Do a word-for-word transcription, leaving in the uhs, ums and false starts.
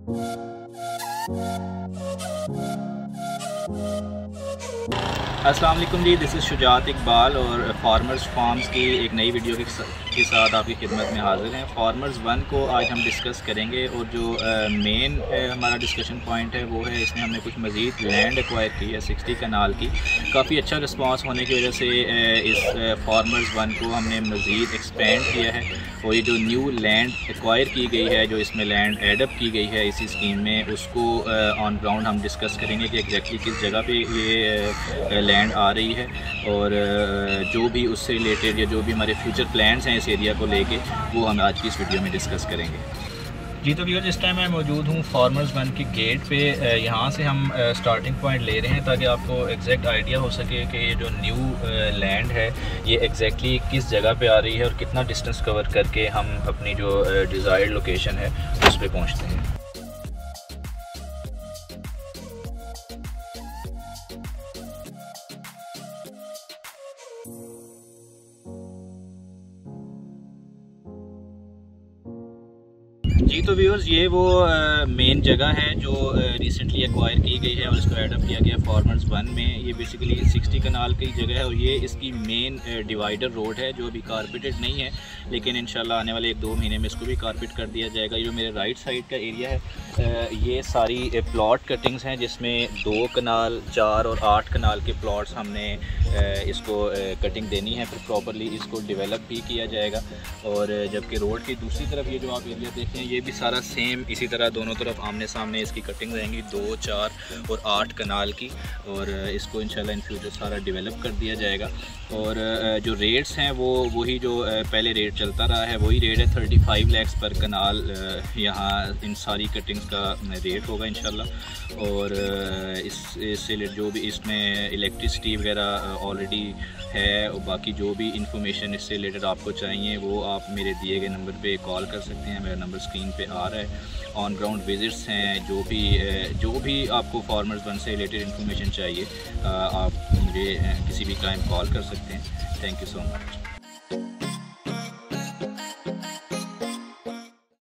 अस्सलाम वालेकुम जी, दिस इज़ शुजात इकबाल और फार्मर्स फार्म्स की एक नई वीडियो के के साथ आपकी खिदमत में हाज़िर हैं। फार्मर्स वन को आज हम डिस्कस करेंगे और जो मेन हमारा डिस्कशन पॉइंट है वो है, इसमें हमने कुछ मज़ीद लैंड एक्वायर की है सिक्सटी कनाल की। काफ़ी अच्छा रिस्पांस होने की वजह से इस फार्मर्स वन को हमने मज़ीद एक्सपेंड किया है और ये जो न्यू लैंड एक्वायर की गई है, जो इसमें लैंड एडअप की गई है इसी स्कीम में, उसको ऑन ग्राउंड हम डिस्कस करेंगे कि एग्जैक्टली किस जगह पे ये लैंड आ रही है और जो भी उससे रिलेटेड या जो भी हमारे फ्यूचर प्लान्स हैं इस एरिया को लेके, वो हम आज की इस वीडियो में डिस्कस करेंगे। जी तो व्यूअर्स, इस टाइम मैं मौजूद हूँ फार्मर्स वन के गेट पे। यहाँ से हम स्टार्टिंग पॉइंट ले रहे हैं ताकि आपको एग्जैक्ट आइडिया हो सके कि ये जो न्यू लैंड है ये एग्जैक्टली किस जगह पे आ रही है और कितना डिस्टेंस कवर करके हम अपनी जो डिज़ायर्ड लोकेशन है उस पर पहुँचते हैं। जी तो व्यूअर्स, ये वो मेन जगह है जो रिसेंटली एक्वायर की गई है और इसको एडअप किया गया फार्मर्स वन में। ये बेसिकली सिक्सटी कनाल की जगह है और ये इसकी मेन डिवाइडर रोड है जो अभी कारपेटेड नहीं है, लेकिन इंशाल्लाह आने वाले एक दो महीने में इसको भी कारपेट कर दिया जाएगा। ये जो मेरे राइट साइड का एरिया है, ये सारी प्लॉट कटिंग्स हैं जिसमें दो कनाल, चार और आठ कनाल के प्लॉट्स हमने इसको कटिंग देनी है, फिर प्रॉपरली इसको डेवलप भी किया जाएगा। और जबकि रोड की दूसरी तरफ ये जो आप एरिया देखें, ये भी सारा सेम इसी तरह दोनों तरफ आमने सामने इसकी कटिंग रहेंगी, दो, चार और आठ कनाल की, और इसको इंशाल्लाह इन फ्यूचर सारा डेवलप कर दिया जाएगा। और जो रेट्स हैं वो वही जो पहले रेट चलता रहा है वही रेट है, थर्टी फाइव लैक्स पर कनाल यहाँ इन सारी कटिंग्स का रेट होगा इंशाल्लाह। और इस इससे जो भी इसमें इलेक्ट्रिसिटी वगैरह ऑलरेडी है और बाकी जो भी इंफॉर्मेशन इससे रिलेटेड आपको चाहिए वो आप मेरे दिए गए नंबर पे कॉल कर सकते हैं। मेरा नंबर स्क्रीन पे आ रहा है। ऑन ग्राउंड विजिट्स हैं, जो भी जो भी आपको फार्मर्स वन से रिलेटेड इंफॉर्मेशन चाहिए आप मुझे किसी भी टाइम कॉल कर सकते हैं। Thank you so much.